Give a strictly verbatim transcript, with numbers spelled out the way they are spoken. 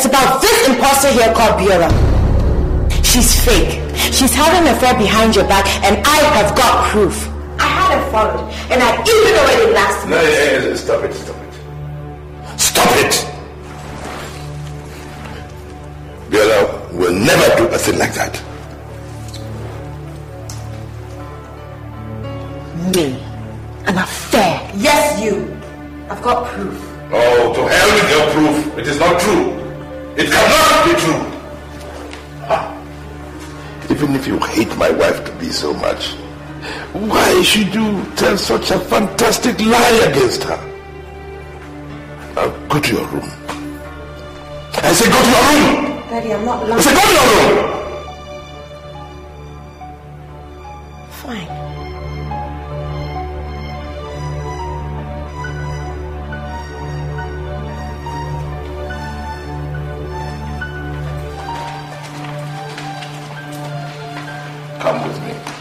about this imposter here called Biora. She's fake. She's having an affair behind your back, and I have got proof. I had her followed, and I even already last No, yeah, yeah, stop it, stop it. Stop it! Biora will never do a thing like that. Me? An affair? Yes, you. I've got proof. Oh, to hell with your proof. It is not true. It cannot be true. Huh. Even if you hate my wife to be so much, why should you tell such a fantastic lie against her? Now go to your room. I say go to your room! Daddy, I'm not lying. I say go to your room! Fine. Come with me.